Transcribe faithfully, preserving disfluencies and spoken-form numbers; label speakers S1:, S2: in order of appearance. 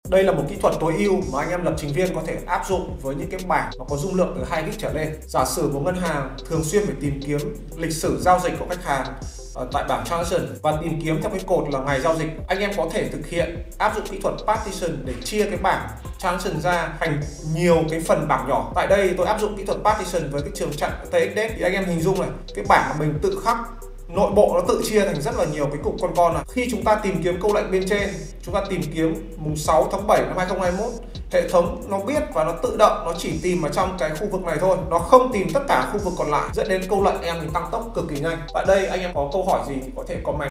S1: Đây là một kỹ thuật tối ưu mà anh em lập trình viên có thể áp dụng với những cái bảng nó có dung lượng từ hai gig trở lên. Giả sử một ngân hàng thường xuyên phải tìm kiếm lịch sử giao dịch của khách hàng ở tại bảng transaction và tìm kiếm theo cái cột là ngày giao dịch, anh em có thể thực hiện áp dụng kỹ thuật partition để chia cái bảng transaction ra thành nhiều cái phần bảng nhỏ. Tại đây tôi áp dụng kỹ thuật partition với cái trường chặn tê ích đê thì anh em hình dung này, cái bảng mà mình tự khắc nội bộ nó tự chia thành rất là nhiều cái cụm con con này. Khi chúng ta tìm kiếm câu lệnh bên trên, chúng ta tìm kiếm mùng sáu tháng bảy năm hai nghìn không trăm hai mươi mốt, hệ thống nó biết và nó tự động nó chỉ tìm ở trong cái khu vực này thôi, nó không tìm tất cả khu vực còn lại, dẫn đến câu lệnh em thì tăng tốc cực kỳ nhanh. Tại đây anh em có câu hỏi gì thì có thể comment.